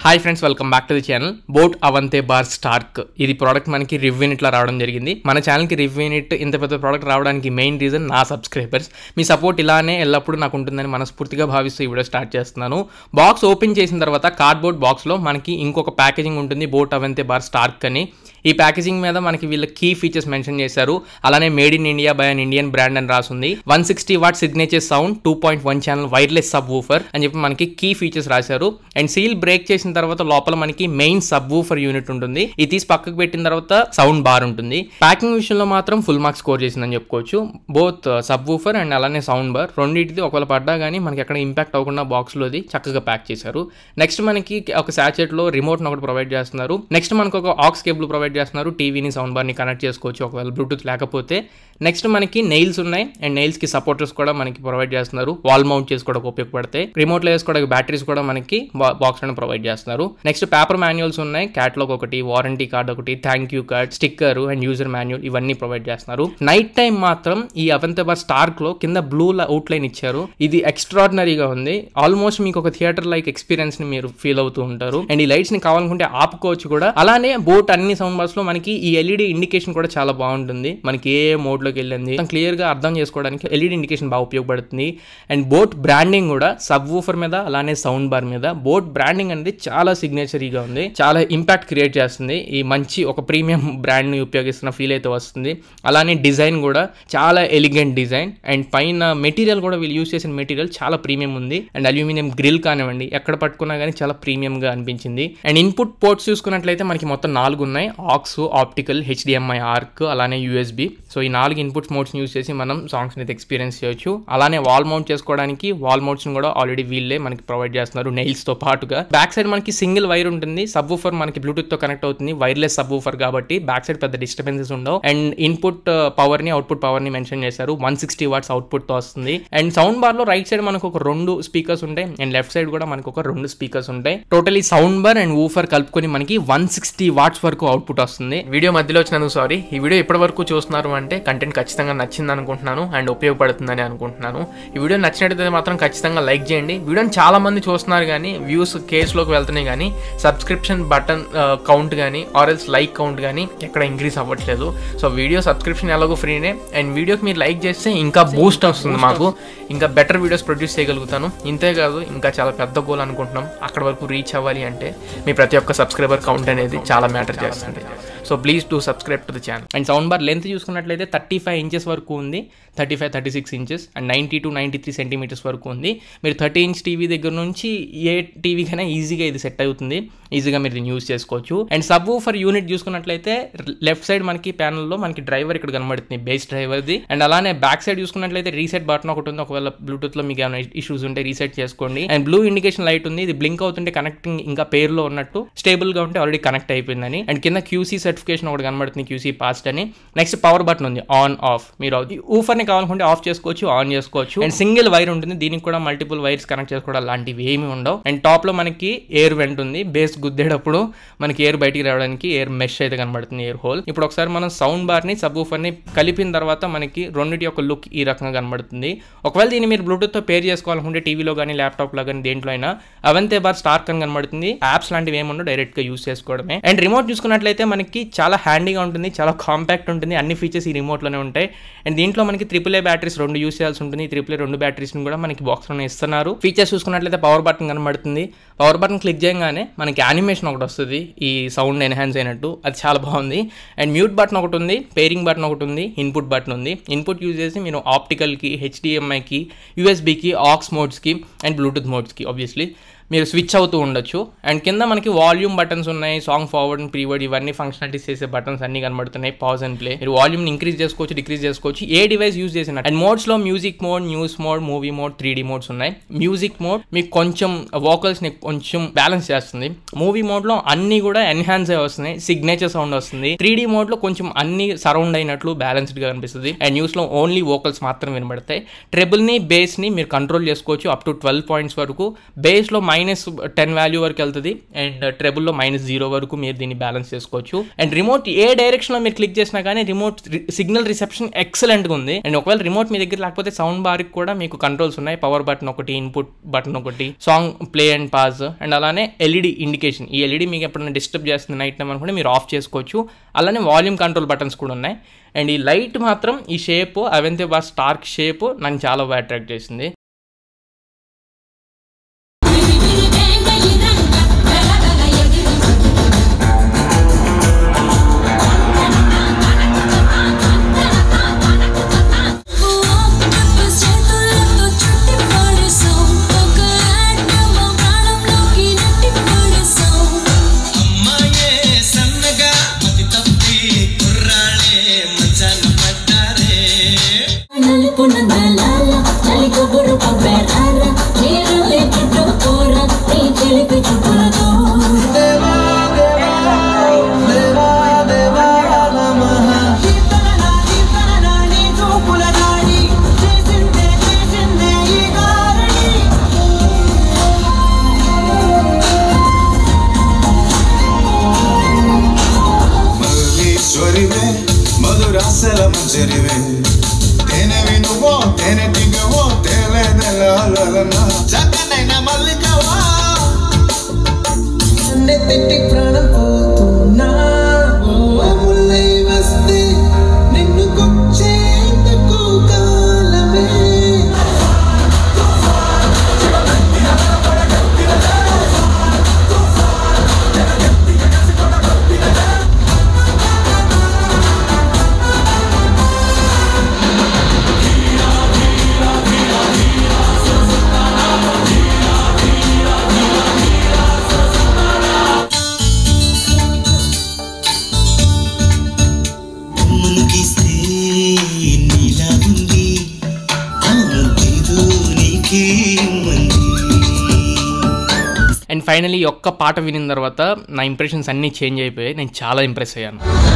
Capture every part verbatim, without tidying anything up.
Hi friends, welcome back to the channel. BoAt Aavante bar Stark ఇది product మనకి review యూనిట్లో రావడం జరిగింది. మన ఛానల్కి రివ్యూ యూనిట్ ఇంత పెద్ద ప్రోడక్ట్ రావడానికి మెయిన్ రీజన్ నా సబ్స్క్రైబర్స్. మీ సపోర్ట్ ఇలానే ఎల్లప్పుడూ నాకు ఉంటుందని మనస్ఫూర్తిగా భావిస్తూ ఈ వీడియో స్టార్ట్ చేస్తున్నాను. బాక్స్ ఓపెన్ చేసిన తర్వాత కార్డ్బోర్డ్ బాక్స్లో మనకి ఇంకొక ప్యాకేజింగ్ ఉంటుంది, బోట్ అవంతే బార్ స్టార్క్ అని. ఈ ప్యాకేజింగ్ మీద మనకి వీళ్ళ కీ ఫీచర్స్ మెన్షన్ చేశారు. అలానే made in India by an Indian brand అని రాసింది. One sixty watt signature sound, two point one channel wireless subwoofer అని చెప్పి మనకి కీ ఫీచర్స్ రాశారు. అండ్ సీల్ బ్రేక్ చేసిన తర్వాత లోపల మనకి మెయిన్ సబ్ వూఫర్ యూనిట్ ఉంటుంది. ఇది తీసి పక్కకు పెట్టిన తర్వాత సౌండ్ బార్ ఉంటుంది. ప్యాకింగ్ విషయంలో మాత్రం ఫుల్ మార్క్స్ స్కోర్ చేసిందని చెప్పుకోవచ్చు. బోత్ సబ్ వూఫర్ అండ్ అలానే సౌండ్ బార్ రెండింటిది ఒకవేళ పడ్డా కానీ మనకి ఎక్కడ ఇంపాక్ట్ అవ్వకుండా బాక్స్ లో చక్కగా ప్యాక్ చేశారు. నెక్స్ట్ మనకి ఒక సాచెట్ లో రిమోట్ ఒకటి ప్రొవైడ్ చేస్తున్నారు. నెక్స్ట్ మనకు ఒక ఆక్స్ కేబుల్ ప్రొవైడ్ చేస్తున్నారు. టీవీని సౌండ్ బార్ ని కనెక్ట్ చేసుకోవచ్చు ఒకవేళ బ్లూటూత్ లేకపోతే. నెక్స్ట్ మనకి నెయిల్స్ ఉన్నాయి అండ్ నెయిల్స్ కి సపోర్టర్స్ కూడా మనకి ప్రొవైడ్ చేస్తున్నారు. వాల్ మౌంట్ చేసుకోవడానికి ఉపయోగపడతాయి. రిమోట్ లో వేసుకోవడానికి బ్యాటరీస్ కూడా మనకి బాక్స్ లో ప్రొవైడ్ చేస్తున్నారు. నెక్స్ట్ పేపర్ మాన్యువల్స్ ఉన్నాయి. క్యాటలాగ్ ఒకటి, వారంటీ కార్డ్ ఒకటి, thank you card, sticker and user manual ఇవన్నీ ప్రొవైడ్ చేస్తున్నారు. నైట్ టైం మాత్రం ఈ అవంతే బార్ స్టార్క్ లో కింద బ్లూ అవుట్ లైన్ ఇచ్చారు. ఇది ఎక్స్ట్రాడినరీగా ఉంది. ఆల్మోస్ట్ మీకు ఒక థియేటర్ లైక్ ఎక్స్పీరియన్స్ ని మీరు ఫీల్ అవుతూ ఉంటారు. అండ్ ఈ లైట్స్ ని కావాలనుకుంటే ఆపుకోవచ్చు కూడా. అలానే బోట్ అన్ని సౌండ్ బార్స్ లో మనకి ఈ ఎల్ఈడి ఇండికేషన్ కూడా చాలా బాగుంటుంది. మనకి ఏ మోడ్ లోకి వెళ్ళింది క్లియర్ గా అర్థం చేసుకోవడానికి ఎల్ఈడి ఇండికేషన్ బాగా ఉపయోగపడుతుంది. అండ్ బోట్ బ్రాండింగ్ కూడా సబ్ వూఫర్ మీద అలానే సౌండ్ బార్ మీద బోట్ బ్రాండింగ్ అనేది చాలా సిగ్నేచరీగా ఉంది. చాలా ఇంపాక్ట్ క్రియేట్ చేస్తుంది. ఈ మంచి ఒక ప్రీమియం బ్రాండ్ ని ఉపయోగిస్తున్న ఫీల్ అయితే వస్తుంది. అలానే డిజైన్ కూడా చాలా ఎలిగెంట్ డిజైన్. అండ్ పైన మెటీరియల్ కూడా వీళ్ళు యూజ్ చేసిన మెటీరియల్ చాలా ప్రీమియం ఉంది. అండ్ అల్యూమినియం గ్రిల్ కానివ్వండి ఎక్కడ పట్టుకున్నా కానీ చాలా ప్రీమియం గా అనిపించింది. అండ్ ఇన్పుట్ పోర్ట్స్ చూసుకున్నట్లయితే మనకి మొత్తం నాలుగు ఉన్నాయి. ఆక్స్, ఆప్టికల్, హెచ్డిఎంఐ ఆర్క్, అలానే యూఎస్బి. సో ఈ నాలుగు ఇన్పుట్ మోడ్స్ యూజ్ చేసి మనం సాంగ్స్ అయితే ఎక్స్పీరియన్స్ చేయొచ్చు. అలానే వాల్ మౌంట్ చేసుకోవడానికి వాల్ మౌంట్స్ కూడా ఆల్రెడీ వీళ్ళే మనకి ప్రొవైడ్ చేస్తున్నారు నెయిల్స్ తో పాటుగా. బ్యాక్ సైడ్ మనకి సింగిల్ వైర్ ఉంటుంది. సబ్ వూఫర్ మనకి బ్లూటూత్ తో కనెక్ట్ అవుతుంది. వైర్లెస్ సబ్ వూఫర్ కాబట్టి బ్యాక్ సైడ్ పెద్ద డిస్టర్బెన్సెస్ ఉండవు. అండ్ ఇన్పుట్ పవర్ ని అవుట్పుట్ పవర్ ని మెన్షన్ చేశారు. వన్ సిక్స్టీ వాట్స్ అవుట్పుట్ తో వస్తుంది. అండ్ సౌండ్ బార్ లో రైట్ సైడ్ మనకు ఒక రెండు స్పీకర్స్ ఉంటాయి అండ్ లెఫ్ట్ సైడ్ కూడా మనకు ఒక రెండు స్పీకర్స్ ఉంటాయి. Totally sound bar and woofer కలుపుకొని మనకి వన్ సిక్స్టీ వాట్స్ వరకు అవుట్పుట్ వస్తుంది. వీడియో మధ్యలో వచ్చినందుకు సారీ. ఈ వీడియో ఇప్పటి వరకు చూస్తున్నారు అంటే కంటెంట్ ఖచ్చితంగా నచ్చింది అనుకుంటున్నాను అండ్ ఉపయోగపడుతుందని అనుకుంటున్నాను. ఈ వీడియో నచ్చినట్టయితే మాత్రం ఖచ్చితంగా లైక్ చేయండి. వీడియోని చాలా మంది చూస్తున్నారు కానీ వ్యూస్ కేసులోకి వెళ్తున్నాయి కానీ సబ్స్క్రిప్షన్ బటన్ కౌంట్ కానీ ఆర్ఎల్స్ లైక్ కౌంట్ కానీ ఎక్కడ ఇంక్రీజ్ అవ్వట్లేదు. సో వీడియో సబ్స్క్రిప్షన్ ఎలాగో ఫ్రీనే. అండ్ వీడియోకి మీరు లైక్ చేస్తే ఇంకా బూస్ట్ వస్తుంది, మాకు ఇంకా బెటర్ వీడియోస్ ప్రొడ్యూస్ చేయగలుగుతాను. ఇంతే కాదు, ఇంకా చాలా పెద్ద గోల్ అనుకుంటున్నాం. అక్కడ వరకు రీచ్ అవ్వాలి అంటే మీ ప్రతి ఒక్క సబ్స్క్రైబర్ కౌంట్ అనేది చాలా మ్యాటర్ చేస్తుంది. So please to subscribe to the channel. And sound bar length చూసుకున్నట్లయితే థర్టీ ఫైవ్ ఇంచెస్ వరకు ఉంది. Thirty five thirty six inches and ninety two ninety three centimetres వరకు ఉంది. మీరు థర్టీ ఇంచ్ టీవీ దగ్గర నుంచి ఏ టీవీకైనా ఈజీగా ఇది సెట్ అవుతుంది. ఈజీగా మీరు దీన్ని యూజ్ చేసుకోవచ్చు. అండ్ సబ్ వూఫర్ యూనిట్ చూసుకున్నట్లయితే లెఫ్ట్ సైడ్ మనకి ప్యానల్లో మనకి డ్రైవర్ ఇక్కడ కనబడుతుంది, బేస్ డ్రైవర్ది. అండ్ అలానే బ్యాక్ సైడ్ చూసుకున్నట్లయితే రీసెట్ బటన్ ఒకటి ఉంది. ఒకవేళ బ్లూటూత్ లో మీకు ఏమైనా ఇష్యూస్ ఉంటే రీసెట్ చేసుకోండి. అండ్ బ్లూ ఇండికేషన్ లైట్ ఉంది. ఇది బ్లింక్ అవుతుంటే కనెక్టింగ్ ఇంకా పేర్ లో ఉన్నట్టు, స్టేబుల్ గా ఉంటే ఆల్రెడీ కనెక్ట్ అయిపోయిందని. అండ్ కింద క్యూసీ సర్టిఫికేషన్ ఒకటి కనబడుతుంది, క్యూసీ పాస్ట్ అని. నెక్స్ట్ పవర్ బటన్ ఉంది, ఆన్ ఆఫ్. మీరు ఊఫర్ ని కావాలనుకుంటే ఆఫ్ చేసుకోవచ్చు, ఆన్ చేసుకోవచ్చు. అండ్ సింగిల్ వైర్ ఉంటుంది. దీనికి కూడా మల్టిపుల్ వైర్స్ కనెక్ట్ చేసుకోవడం లాంటివి ఏమి ఉండవు. అండ్ టాప్ లో మనకి ఎయిర్ వెంట్ ఉంది. బేస్ గుద్దేటప్పుడు మనకి ఎయిర్ బయటికి రావడానికి ఎయిర్ మెష్ అయితే కనబడుతుంది, ఎయిర్ హోల్. ఇప్పుడు ఒకసారి మనం సౌండ్ బార్ ని సబ్ వూఫర్ ని కలిపిన తర్వాత మనకి రెండింటి యొక్క లుక్ ఈ రకంగా కనబడుతుంది. ఒకవేళ దీన్ని మీరు బ్లూటూత్ తో పేర్ చేసుకోవాలనుకుంటే టీవీలో కానీ ల్యాప్టాప్ లో కానీ దేంట్లో అయినా అవంతే బార్ స్టార్క్ అని కనబడుతుంది. యాప్స్ లాంటివి ఏముండవు, డైరెక్ట్ గా యూజ్ చేసుకోవడమే. అండ్ రిమోట్ చూసుకున్నట్లయితే మనకి చాలా హ్యాండీగా ఉంటుంది, చాలా కాంపాక్ట్ ఉంటుంది. అన్ని ఫీచర్స్ ఈ రిమోట్ లోనే ఉంటాయి. అండ్ దీంట్లో మనకి ట్రిపుల్ ఏ బ్యాటరీస్ రెండు యూజ్ చేయాల్సి ఉంటుంది. ట్రిపుల్ ఏ రెండు బ్యాటరీస్ కూడా మనకి బాక్స్ లోనే ఇస్తున్నారు. ఫీచర్స్ చూసుకున్నట్లయితే పవర్ బటన్ కనబడుతుంది. పవర్ బటన్ క్లిక్ చేయగానే మనకి యానిమేషన్ ఒకటి వస్తుంది, ఈ సౌండ్ ఎన్హాన్స్ అయినట్టు. అది చాలా బాగుంది. అండ్ మ్యూట్ బటన్ ఒకటి ఉంది, పేరింగ్ బటన్ ఒకటి ఉంది, ఇన్పుట్ బటన్ ఉంది. ఇన్పుట్ యూజ్ చేసి మీరు ఆప్టికల్ కి, హెచ్డిఎంఐకి, యూఎస్బికి, ఆక్స్ మోడ్స్ కి అండ్ బ్లూటూత్ మోడ్స్ కి ఆబ్వియస్లీ మీరు స్విచ్ అవుతూ ఉండొచ్చు. అండ్ కింద మనకి వాల్యూమ్ బటన్స్ ఉన్నాయి, సాంగ్ ఫార్వర్డ్ అండ్ ప్రీవర్డ్ ఇవన్నీ ఫంక్షనాలిటీస్ చేసే బటన్స్ అన్ని కనబడుతున్నాయి. Pause and play. మీరు వాల్యూమ్ ఇంక్రీజ్ చేసుకోవచ్చు, డిక్రీజ్ చేసుకోవచ్చు, ఏ డివైస్ యూజ్ చేసిన. అండ్ మోడ్స్ లో music mode, news mode, movie mode, three D modes ఉన్నాయి. మ్యూజిక్ మోడ్ మీకు కొంచెం వోకల్స్ ని కొంచెం బ్యాలెన్స్ చేస్తుంది. మూవీ మోడ్ లో అన్ని కూడా ఎన్హాన్స్ అయి వస్తున్నాయి, సిగ్నేచర్ సౌండ్ వస్తుంది. త్రీ డి మోడ్ లో కొంచెం అన్ని సరౌండ్ అయినట్లు బ్యాలెన్స్డ్ గా కనిపిస్తుంది. అండ్ న్యూస్ లో ఓన్లీ వోకల్స్ మాత్రం వినబడతాయి. ట్రెబుల్ ని, బేస్ ని మీరు కంట్రోల్ చేసుకోవచ్చు అప్ టు ట్వెల్వ్ పాయింట్స్ వరకు. బేస్ లో మైనస్ టెన్ వాల్యూ వరకు వెళ్తుంది అండ్ ట్రెబుల్ లో మైనస్ జీరో వరకు మీరు దీన్ని బ్యాలెన్స్ చేసుకోవచ్చు. అండ్ రిమోట్ ఏ డైరెక్షన్ లో మీరు క్లిక్ చేసినా కానీ రిమోట్ సిగ్నల్ రిసెప్షన్ ఎక్సలెంట్ గా ఉంది. అండ్ ఒకవేళ రిమోట్ మీ దగ్గర లేకపోతే సౌండ్ బార్ కూడా మీకు కంట్రోల్స్ ఉన్నాయి. పవర్ బటన్ ఒకటి, ఇన్పుట్ బటన్ ఒకటి, సాంగ్ ప్లే అండ్ పాజ్ గ్లాస్ అండ్ అలానే ఎల్ఈడి ఇండికేషన్. ఈ ఎల్ఈడి మీకు ఎప్పుడైనా డిస్టర్బ్ చేస్తుంది నైట్ టైం అనుకుంటే మీరు ఆఫ్ చేసుకోవచ్చు. అలానే వాల్యూమ్ కంట్రోల్ బటన్స్ కూడా ఉన్నాయి. అండ్ ఈ లైట్ మాత్రం ఈ షేప్ అవెంతే బార్ స్టార్క్ షేప్ నాకు చాలా బాగా అట్రాక్ట్ చేసింది. అండ్ ఫైనలీ ఒక్క పాట వినిన తర్వాత నా ఇంప్రెషన్స్ అన్నీ చేంజ్ అయిపోయాయి. నేను చాలా ఇంప్రెస్ అయ్యాను.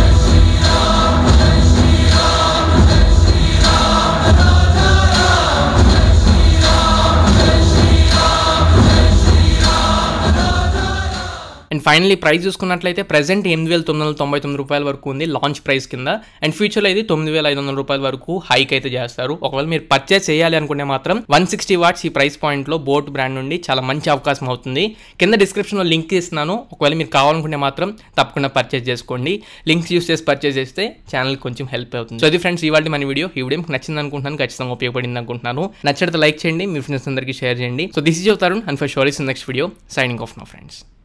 అండ్ ఫైనలీ ప్రైస్ చూసుకున్నట్లయితే ప్రెసెంట్ ఎనిమిది వేల తొమ్మిది వందల తొంభై తొమ్మిది రూపాయల వరకు ఉంది లాంచ్ ప్రైస్ కింద. అండ్ ఫ్యూచర్లో ఇది తొమ్మిది వేల ఐదు వందల రూపాయల వరకు హైక్ అయితే చేస్తారు. ఒకవేళ మీరు పర్చేస్ చేయాలి అనుకుంటే మాత్రం వన్ సిక్స్టీ వాట్స్ ఈ ప్రైస్ పాయింట్లో బోట్ బ్రాండ్ నుండి చాలా మంచి అవకాశం అవుతుంది. కింద డిస్క్రిప్షన్లో లింక్ ఇస్తున్నాను. ఒకవేళ మీరు కావాలనుకుంటే మాత్రం తప్పకుండా పర్చేస్ చేసుకోండి. లింక్స్ యూస్ చేసి పర్చేస్ చేస్తే ఛానల్ కొంచెం హెల్ప్ అవుతుంది. సో అది ఫ్రెండ్స్ ఇవాళ మన వీడియో. ఈ వీడియో మీకు నచ్చింది అనుకుంటున్నాను, ఖచ్చితంగా ఉపయోగపడింది అనుకుంటున్నాను. నచ్చితే లైక్ చేయండి, మీ ఫ్రెండ్స్ అందరికీ షేర్ చేయండి. So this is your Tarun and for sure is next video. Signing off now friends.